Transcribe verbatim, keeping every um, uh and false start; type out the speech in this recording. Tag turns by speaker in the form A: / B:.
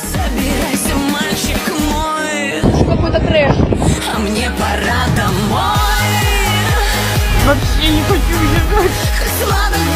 A: Собирайся, мальчик мой,
B: Какой-то трэш.
A: а мне пора домой.
B: Вообще не хочу уезжать.
A: Хоть ладно,